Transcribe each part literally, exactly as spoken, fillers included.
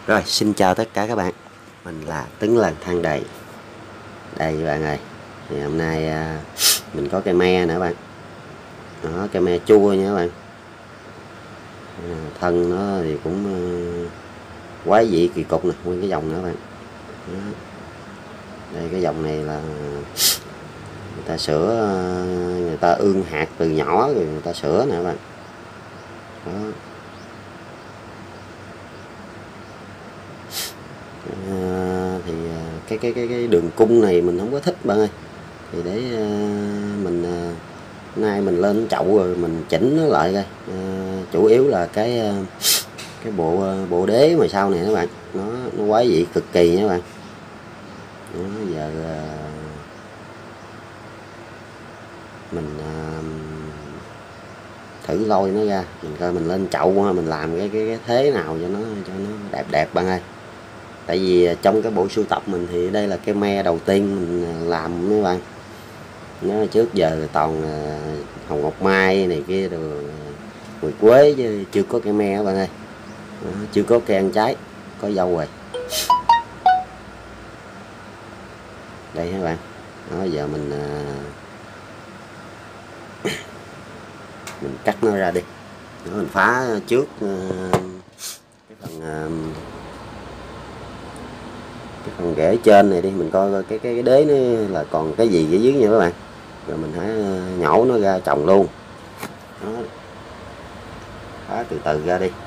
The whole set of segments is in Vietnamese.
Rồi, xin chào tất cả các bạn. Mình là Tấn Lần Than Đầy. Đây các bạn ơi. Thì hôm nay à, mình có cây me nữa bạn. Đó, cây me chua nha các bạn. À, thân nó thì cũng uh, quái dị kỳ cục nè, nguyên cái dòng nữa bạn. Đó. Đây cái dòng này là người ta sữa, người ta ương hạt từ nhỏ rồi người ta sữa nè các bạn. Đó. À, thì cái cái cái cái đường cung này mình không có thích bạn ơi. Thì để uh, mình uh, nay mình lên chậu rồi mình chỉnh nó lại coi. Uh, chủ yếu là cái uh, cái bộ uh, bộ đế mà sau này các bạn, nó nó quái dị cực kỳ nha các bạn. Đó, giờ uh, mình uh, thử lôi nó ra, mình coi mình lên chậu mình làm cái cái, cái thế nào cho nó cho nó đẹp đẹp bạn ơi. Tại vì trong cái bộ sưu tập mình thì đây là cây me đầu tiên mình làm mấy bạn. Nó trước giờ toàn hồng ngọc mai này kia rồi mùi quế chứ chưa có cây me các bạn ơi. Đó, chưa có cây ăn trái, có dâu rồi. Đây các bạn. Đó, giờ mình mình cắt nó ra đi. Đó, mình phá trước cái phần cái phần rễ trên này đi, mình coi, coi cái, cái cái đế nó là còn cái gì ở dưới nha các bạn. Rồi mình hãy nhổ nó ra trồng luôn. Đó. Phá từ từ ra đi.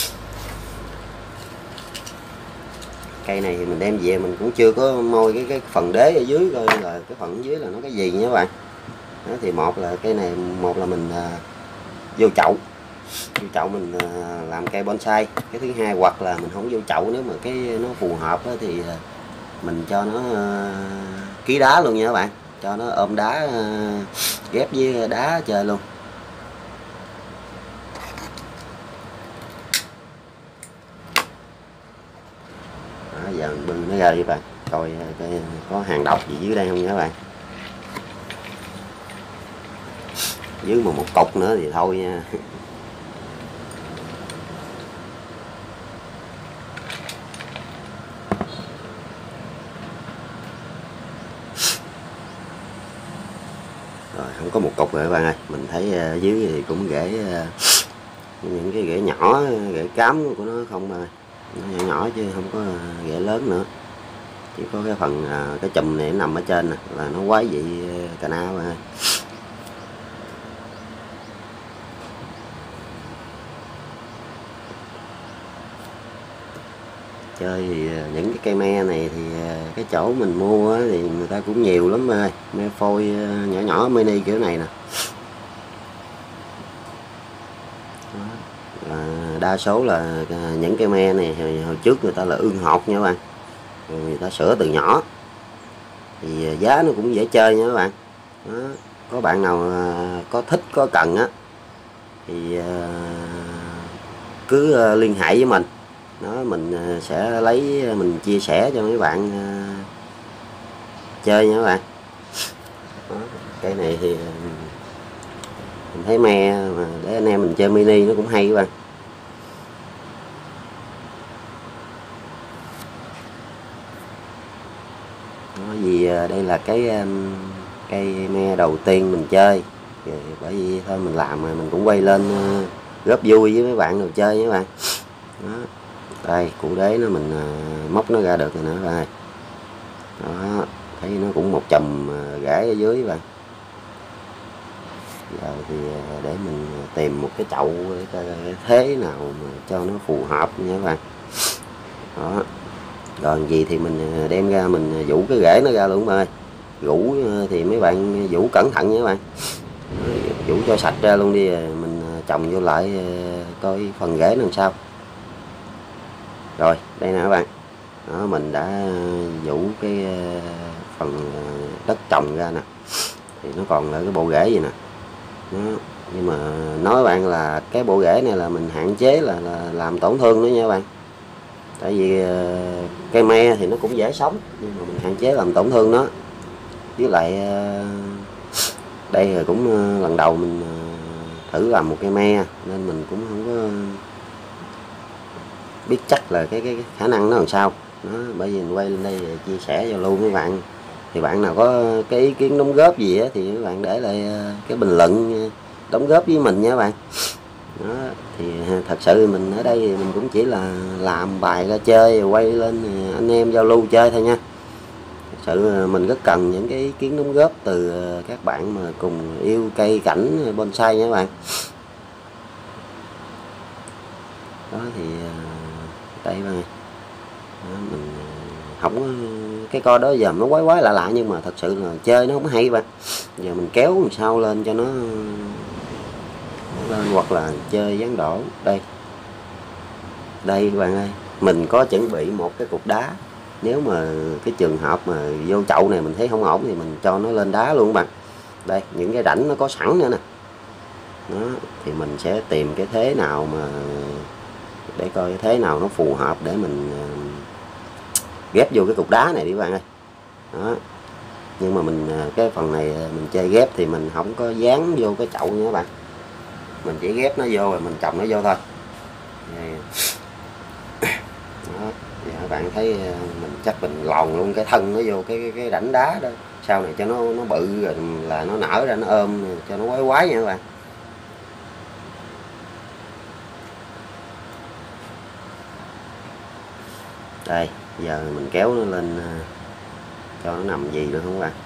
Cây này thì mình đem về mình cũng chưa có môi cái cái phần đế ở dưới coi là cái phần ở dưới là nó cái gì nha các bạn. Đó, thì một là cái này, một là mình à, vô chậu vô chậu mình à, làm cây bonsai. Cái thứ hai hoặc là mình không vô chậu, nếu mà cái nó phù hợp đó, thì mình cho nó à, ký đá luôn nha các bạn, cho nó ôm đá à, ghép với đá chơi luôn. Đó, giờ mình bưng nó ra đi bạn, coi cái có hàng độc gì dưới đây không nha các bạn. Dưới mà một cục nữa thì thôi nha. Rồi không có một cục rồi các bạn ơi. Mình thấy dưới thì cũng rễ, những cái rễ nhỏ, rễ cám của nó không mà nó nhỏ nhỏ chứ không có rễ lớn nữa. Chỉ có cái phần cái chùm này nằm ở trên nè, là nó quái dị cà na mà. Chơi thì những cái cây me này thì cái chỗ mình mua thì người ta cũng nhiều lắm ơi, me phôi nhỏ nhỏ mini kiểu này nè. Và đa số là những cây me này hồi trước người ta là ương hột nha các bạn, rồi người ta sửa từ nhỏ thì giá nó cũng dễ chơi nha các bạn. Đó. Có bạn nào có thích có cần á thì cứ liên hệ với mình. Đó, mình sẽ lấy, mình chia sẻ cho mấy bạn uh, chơi nha các bạn. Đó, cây này thì mình thấy me mà để anh em mình chơi mini nó cũng hay các bạn. Đó, vì đây là cái um, cây me đầu tiên mình chơi, rồi bởi vì thôi mình làm mà mình cũng quay lên uh, góp vui với mấy bạn đồ chơi nha các bạn. Đó. Đây củ đế nó mình uh, móc nó ra được rồi nữa rồi. Đó, thấy nó cũng một chùm uh, rễ ở dưới bạn. Giờ thì uh, để mình tìm một cái chậu cái, cái thế nào mà cho nó phù hợp nha các bạn. Đó. Còn gì thì mình đem ra mình vũ cái rễ nó ra luôn bạn ơi. Vũ uh, thì mấy bạn vũ cẩn thận nha các bạn. Vũ cho sạch ra luôn đi, mình trồng vô lại uh, coi phần rễ làm sao. Rồi đây nè các bạn. Đó, mình đã vũ cái phần đất trồng ra nè, thì nó còn là cái bộ rễ gì nè. Đó. Nhưng mà nói các bạn là cái bộ rễ này là mình hạn chế là, là làm tổn thương nữa nha các bạn. Tại vì cây me thì nó cũng dễ sống, nhưng mà mình hạn chế làm tổn thương nó. Với lại đây là cũng lần đầu mình thử làm một cây me nên mình cũng không có biết chắc là cái, cái, cái khả năng nó làm sao đó. Bởi vì mình quay lên đây chia sẻ giao lưu với bạn, thì bạn nào có cái ý kiến đóng góp gì á thì các bạn để lại cái bình luận đóng góp với mình nha các bạn đó. Thì thật sự mình ở đây mình cũng chỉ là làm bài ra chơi, quay lên anh em giao lưu chơi thôi nha. Thật sự mình rất cần những cái ý kiến đóng góp từ các bạn mà cùng yêu cây cảnh bonsai nha các bạn đó. Thì đây bạn đó, mình không có cái co đó giờ nó quái quái lạ lạ, nhưng mà thật sự là chơi nó không hay bạn. Giờ mình kéo làm sao lên cho nó lên, hoặc là chơi dán đổ đây đây các bạn ơi, mình có chuẩn bị một cái cục đá, nếu mà cái trường hợp mà vô chậu này mình thấy không ổn thì mình cho nó lên đá luôn các bạn. Đây những cái rãnh nó có sẵn nữa nè đó, thì mình sẽ tìm cái thế nào mà để coi cái thế nào nó phù hợp để mình ghép vô cái cục đá này đi các bạn ơi đó. Nhưng mà mình cái phần này mình chơi ghép thì mình không có dán vô cái chậu nha các bạn, mình chỉ ghép nó vô rồi mình trồng nó vô thôi đó. Thì các bạn thấy mình chắc mình lòn luôn cái thân nó vô cái cái, cái rãnh đá đó, sau này cho nó nó bự rồi là nó nở ra nó ôm cho nó quái quái nha các bạn. Đây giờ mình kéo nó lên cho nó nằm gì được không các bạn.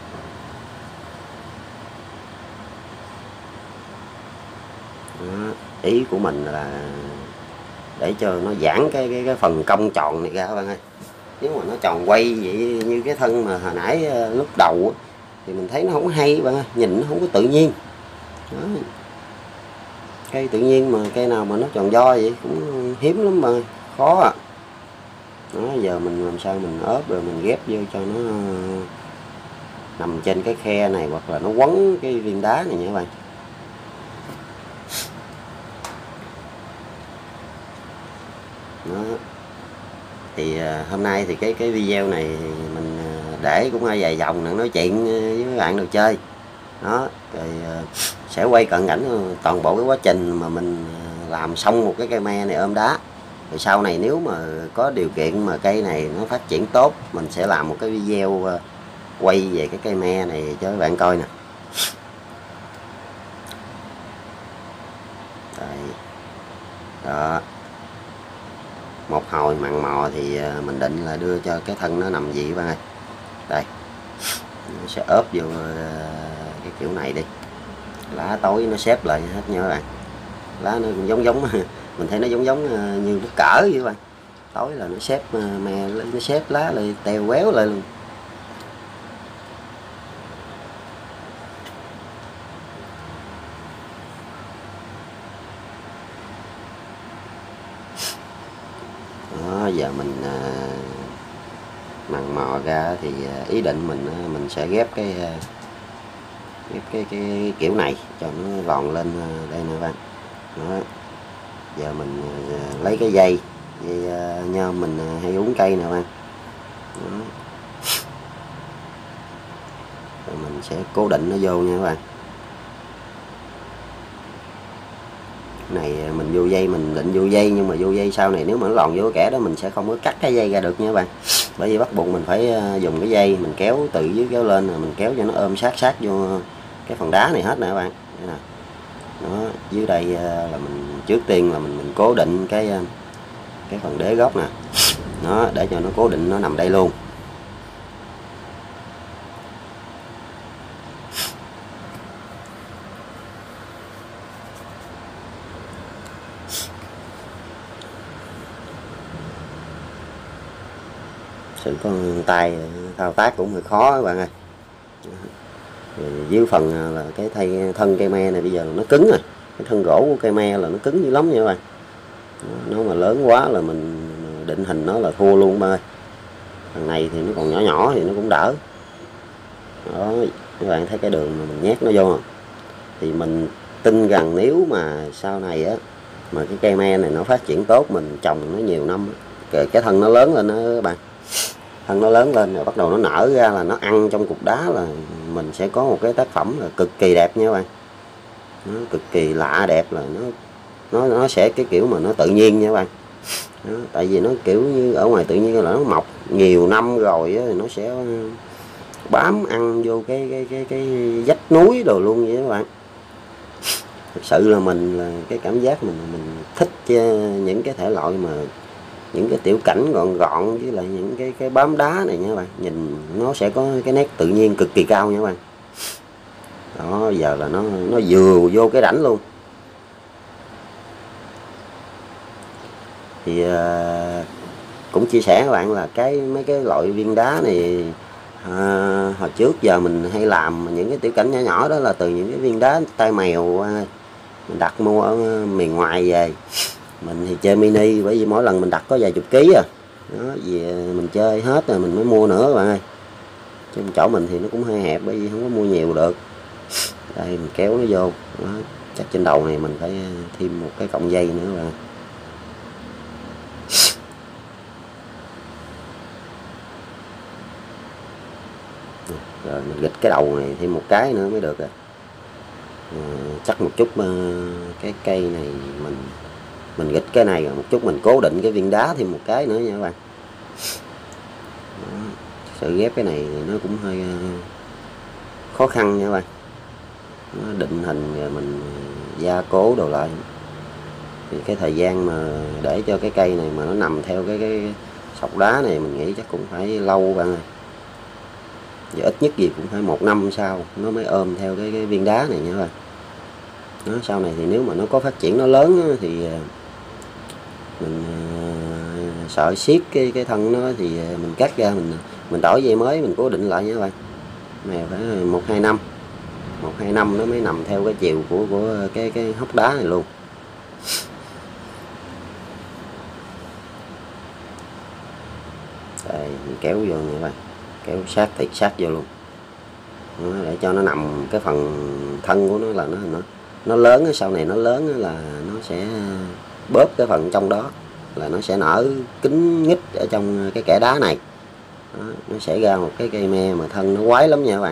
Đó, ý của mình là để cho nó giãn cái cái, cái phần cong tròn này ra các bạn ơi. Nếu mà nó tròn quay vậy như cái thân mà hồi nãy lúc đầu thì mình thấy nó không hay bạn ơi, nhìn nó không có tự nhiên đó. Cây tự nhiên mà cây nào mà nó tròn do vậy cũng hiếm lắm mà khó à đó. Giờ mình làm sao mình ốp rồi mình ghép vô cho nó nằm trên cái khe này, hoặc là nó quấn cái viên đá này nha các bạn đó. Thì hôm nay thì cái cái video này mình để cũng ai vài vòng nữa, nói chuyện với mấy bạn được chơi đó, rồi sẽ quay cận cảnh toàn bộ cái quá trình mà mình làm xong một cái cây me này ôm đá. Rồi sau này nếu mà có điều kiện mà cây này nó phát triển tốt, mình sẽ làm một cái video quay về cái cây me này cho các bạn coi nè. Đây. Đó. Một hồi mặn mò thì mình định là đưa cho cái thân nó nằm gì các bạn ơi. Đây. Nó sẽ ốp vô cái kiểu này đi. Lá tối nó xếp lại hết nha các bạn. Lá nó cũng giống giống mình thấy nó giống giống như bút cỡ vậy các bạn. Tối là nó xếp me, nó xếp lá lại teo quéo lại luôn. Đó, giờ mình mặn mò ra thì ý định mình mình sẽ ghép cái ghép cái cái kiểu này cho nó gòn lên đây nè bạn đó. Giờ mình lấy cái dây dây nhôm mình hay uống cây nè bạn đó. Rồi mình sẽ cố định nó vô nha các bạn. Này mình vô dây, mình định vô dây, nhưng mà vô dây sau này nếu mà nó lòn vô kẻ đó mình sẽ không có cắt cái dây ra được nha các bạn, bởi vì bắt buộc mình phải dùng cái dây mình kéo từ dưới kéo lên, rồi mình kéo cho nó ôm sát sát vô cái phần đá này hết nè các bạn. Đây nè. Đó, dưới đây là mình trước tiên là mình mình cố định cái cái phần đế gốc nè nó, để cho nó cố định nó nằm đây luôn. Sự con tay thao tác cũng hơi khó các bạn ơi. Dưới phần là cái thay thân cây me này bây giờ nó cứng rồi, cái thân gỗ của cây me là nó cứng dữ lắm nha các bạn. Nó mà lớn quá là mình định hình nó là thua luôn ba ơi. Thằng này thì nó còn nhỏ nhỏ thì nó cũng đỡ đó. Các bạn thấy cái đường mà mình nhét nó vô không? Thì mình tin rằng nếu mà sau này á mà cái cây me này nó phát triển tốt, mình trồng nó nhiều năm, cái, cái thân nó lớn lên đó các bạn, thân nó lớn lên rồi bắt đầu nó nở ra là nó ăn trong cục đá, là mình sẽ có một cái tác phẩm là cực kỳ đẹp nha các bạn. Nó cực kỳ lạ đẹp, là nó nó nó sẽ cái kiểu mà nó tự nhiên nha các bạn đó, tại vì nó kiểu như ở ngoài tự nhiên là nó mọc nhiều năm rồi á, thì nó sẽ bám ăn vô cái cái cái cái vách núi đồ luôn vậy các bạn. Thực sự là mình là cái cảm giác mình mình thích những cái thể loại mà những cái tiểu cảnh gọn gọn với lại những cái cái bám đá này nha các bạn, nhìn nó sẽ có cái nét tự nhiên cực kỳ cao nha các bạn. Đó, giờ là nó nó vừa vô cái rãnh luôn. Thì uh, cũng chia sẻ các bạn là cái mấy cái loại viên đá này à, hồi trước giờ mình hay làm những cái tiểu cảnh nhỏ nhỏ đó là từ những cái viên đá tai mèo à, mình đặt mua ở miền ngoài về. Mình thì chơi mini, bởi vì mỗi lần mình đặt có vài chục ký à, đó, vì mình chơi hết rồi mình mới mua nữa các bạn ơi. Chứ chỗ mình thì nó cũng hơi hẹp, bởi vì không có mua nhiều được. Đây mình kéo nó vô đó. Chắc trên đầu này mình phải thêm một cái cọng dây nữa bạn. Rồi mình gịch cái đầu này thêm một cái nữa mới được rồi. À, chắc một chút cái cây này mình mình gịch cái này rồi một chút mình cố định cái viên đá thêm một cái nữa nha các bạn. Đó, sự ghép cái này thì nó cũng hơi khó khăn nha các bạn. Nó định hình rồi mình gia cố đồ lại, thì cái thời gian mà để cho cái cây này mà nó nằm theo cái cái sọc đá này mình nghĩ chắc cũng phải lâu bạn ơi. Và ít nhất gì cũng phải một năm sau nó mới ôm theo cái, cái viên đá này nha các bạn. Nó sau này thì nếu mà nó có phát triển nó lớn thì mình uh, sợ siết cái cái thân nó thì mình cắt ra, mình mình đổi dây mới mình cố định lại nha các bạn. Này phải một hai năm một hai năm nó mới nằm theo cái chiều của của cái cái hốc đá này luôn. Đây mình kéo vô nha các bạn, kéo sát thiệt sát vô luôn. Đó, để cho nó nằm cái phần thân của nó là nó nó nó lớn, sau này nó lớn là nó sẽ bóp cái phần trong đó là nó sẽ nở kín nhít ở trong cái kẽ đá này. Đó, nó sẽ ra một cái cây me mà thân nó quái lắm nha các bạn.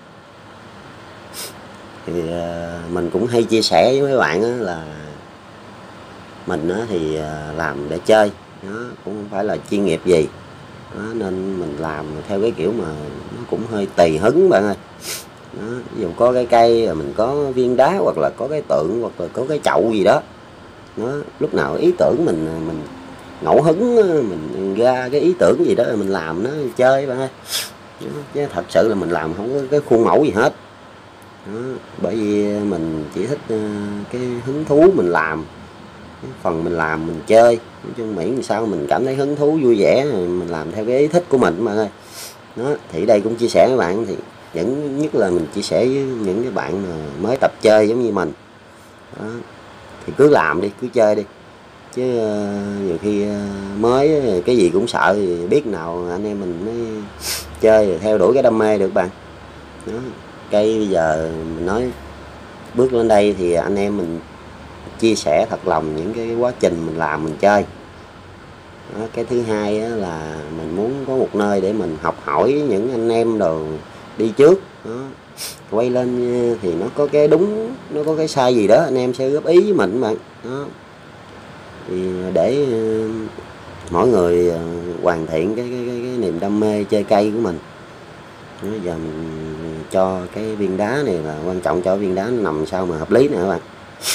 Thì uh, mình cũng hay chia sẻ với mấy bạn là mình thì làm để chơi, nó cũng không phải là chuyên nghiệp gì. Đó, nên mình làm theo cái kiểu mà nó cũng hơi tùy hứng bạn ơi. Đó, ví dụ có cái cây rồi mình có viên đá hoặc là có cái tượng hoặc là có cái chậu gì đó, nó lúc nào ý tưởng mình mình ngẫu hứng mình ra cái ý tưởng gì đó rồi mình làm nó chơi bạn ơi. Đó, chứ thật sự là mình làm không có cái khuôn mẫu gì hết. Đó, bởi vì mình chỉ thích cái hứng thú mình làm, cái phần mình làm mình chơi, nói chung miễn sao mình cảm thấy hứng thú vui vẻ mình làm theo cái ý thích của mình bạn ơi. Đó, thì đây cũng chia sẻ với bạn, thì những nhất là mình chia sẻ với những cái bạn mà mới tập chơi giống như mình. Đó, thì cứ làm đi, cứ chơi đi, chứ uh, nhiều khi uh, mới cái gì cũng sợ, thì biết nào anh em mình mới chơi rồi theo đuổi cái đam mê được bạn. Đó, cây bây giờ mình nói bước lên đây thì anh em mình chia sẻ thật lòng những cái quá trình mình làm mình chơi. Đó, cái thứ hai là mình muốn có một nơi để mình học hỏi những anh em đồ đi trước. Đó, quay lên thì nó có cái đúng, nó có cái sai gì đó anh em sẽ góp ý với mình bạn. Đó, thì để mỗi người hoàn thiện cái, cái, cái, cái niềm đam mê chơi cây của mình. Đó, giờ mình cho cái viên đá này là quan trọng, cho viên đá nó nằm sao mà hợp lý nè các bạn.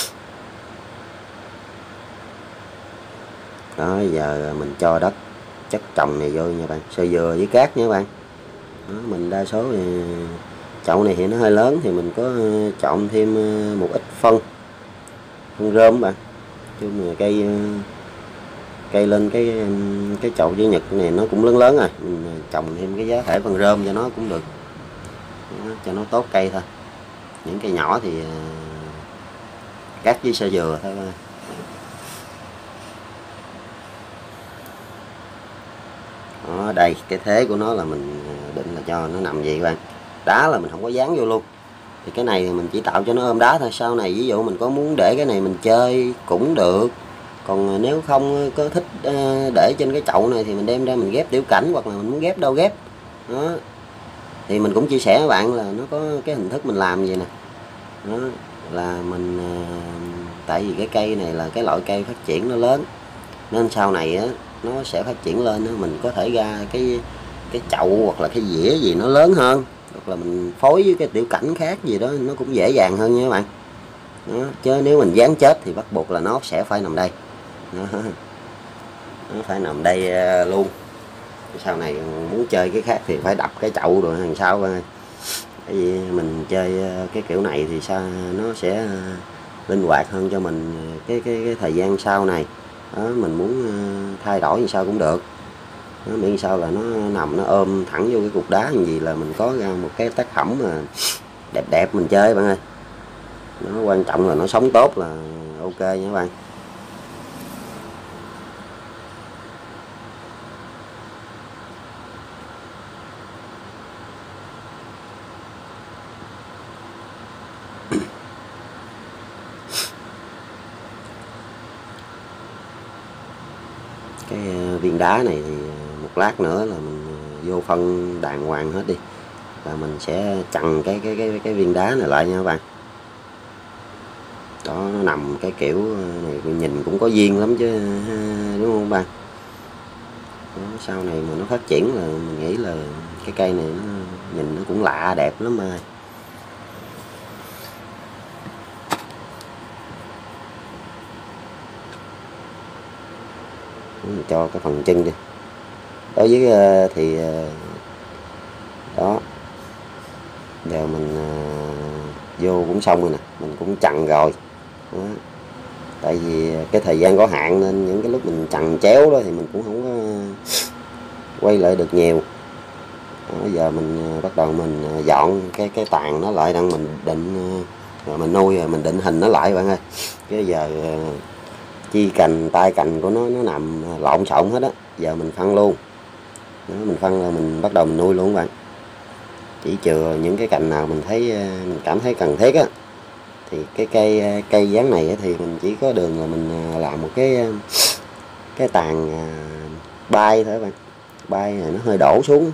Đó, giờ mình cho đất chất trồng này vô nha bạn, sơ dừa với cát nha các bạn. Đó, mình đa số thì chậu này thì nó hơi lớn thì mình có chọn thêm một ít phân phân rơm bạn. Chung là cây cây lên cái cái chậu với nhật này nó cũng lớn lớn rồi, mình trồng thêm cái giá thể phân rơm cho nó cũng được. Đó, cho nó tốt cây thôi. Những cây nhỏ thì cát với sơ dừa thôi. Đó, đây cái thế của nó là mình định là cho nó nằm vậy các bạn. Đá là mình không có dán vô luôn, thì cái này thì mình chỉ tạo cho nó ôm đá thôi. Sau này ví dụ mình có muốn để cái này mình chơi cũng được, còn nếu không có thích để trên cái chậu này thì mình đem ra mình ghép tiểu cảnh, hoặc là mình muốn ghép đâu ghép. Đó, thì mình cũng chia sẻ với bạn là nó có cái hình thức mình làm vậy nè. Đó, là mình tại vì cái cây này là cái loại cây phát triển nó lớn, Nên sau này á nó sẽ phát triển lên á, mình có thể ra cái cái chậu hoặc là cái dĩa gì nó lớn hơn, hoặc là mình phối với cái tiểu cảnh khác gì đó nó cũng dễ dàng hơn nha các bạn. Đó, chứ nếu mình dán chết thì bắt buộc là nó sẽ phải nằm đây. Đó, nó phải nằm đây luôn. Sau này muốn chơi cái khác thì phải đập cái chậu rồi hàng sau coi. Tại vì mình chơi cái kiểu này thì sao nó sẽ linh hoạt hơn cho mình cái cái, cái thời gian sau này. Đó, mình muốn thay đổi như sao cũng được. Đó, miễn sao là nó nằm nó ôm thẳng vô cái cục đá như gì là mình có ra một cái tác phẩm mà đẹp đẹp mình chơi bạn ơi. Nó quan trọng là nó sống tốt là ok nha các bạn. Cái viên đá này thì một lát nữa là mình vô phân đàng hoàng hết đi, và mình sẽ chặn cái cái cái cái viên đá này lại nha các bạn. Đó, nó nằm cái kiểu này nhìn cũng có duyên lắm chứ, đúng không bạn? Đó, sau này mà nó phát triển là mình nghĩ là cái cây này nó nhìn nó cũng lạ đẹp lắm mà. Mình cho cái phần chân đi. Đối với thì đó, giờ mình vô cũng xong rồi nè, mình cũng chặn rồi. Đó. Tại vì cái thời gian có hạn nên những cái lúc mình chặn chéo đó thì mình cũng không có quay lại được nhiều. Đó, giờ mình bắt đầu mình dọn cái cái tàn nó lại, đang mình định rồi mình nuôi rồi mình định hình nó lại bạn ơi. Chứ giờ chi cành tay cành của nó nó nằm lộn xộn hết á, giờ mình phân luôn. Đó, mình phân là mình bắt đầu mình nuôi luôn các bạn. Chỉ chừa những cái cành nào mình thấy mình cảm thấy cần thiết á, thì cái cây cây dáng này thì mình chỉ có đường là mình làm một cái cái tàn bay thôi các bạn. Bay này nó hơi đổ xuống.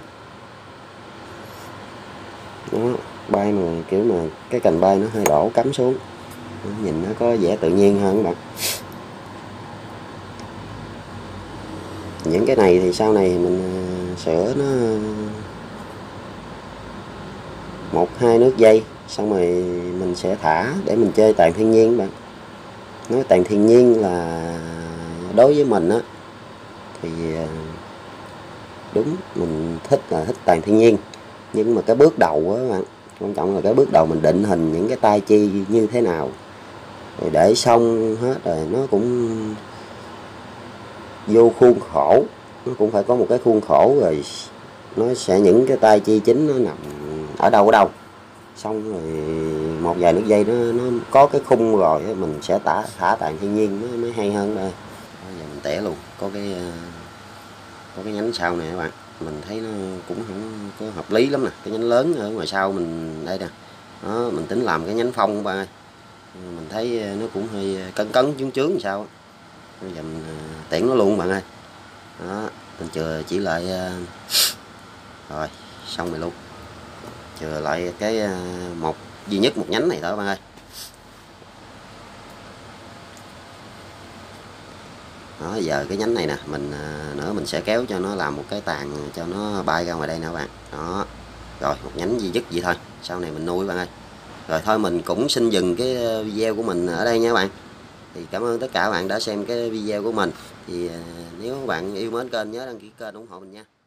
Đó, bay mà kiểu mà cái cành bay nó hơi đổ cắm xuống, nhìn nó có vẻ tự nhiên hơn các bạn. Những cái này thì sau này mình sửa nó một hai nước dây, xong rồi mình sẽ thả để mình chơi tàn thiên nhiên các bạn. Nói tàn thiên nhiên là đối với mình á thì đúng, mình thích là thích tàn thiên nhiên, nhưng mà cái bước đầu á các bạn, quan trọng là cái bước đầu mình định hình những cái tay chi như thế nào rồi để xong hết rồi nó cũng vô khuôn khổ, nó cũng phải có một cái khuôn khổ rồi nó sẽ những cái tay chi chính nó nằm ở đâu ở đâu, xong rồi một vài nước dây nó nó có cái khung rồi mình sẽ tả thả tàn thiên nhiên nó mới hay hơn đây. Bây giờ mình tẻ luôn, có cái có cái nhánh sau này các bạn, mình thấy nó cũng không có hợp lý lắm nè, cái nhánh lớn ở ngoài sau mình đây nè. Đó, mình tính làm cái nhánh phong các bạn ơi, mình thấy nó cũng hơi cấn cấn chướng chướng sao á. Bây giờ mình tiễn nó luôn các bạn ơi. Đó, mình chừa chỉ lại rồi xong rồi luôn, chừa lại cái một duy nhất một nhánh này thôi các bạn ơi. Đó, giờ cái nhánh này nè mình nữa mình sẽ kéo cho nó làm một cái tàn cho nó bay ra ngoài đây nè các bạn. Đó, rồi một nhánh duy nhất vậy thôi, sau này mình nuôi các bạn ơi. Rồi thôi mình cũng xin dừng cái video của mình ở đây nha các bạn. Thì cảm ơn tất cả các bạn đã xem cái video của mình. Thì nếu các bạn yêu mến kênh nhớ đăng ký kênh ủng hộ mình nha.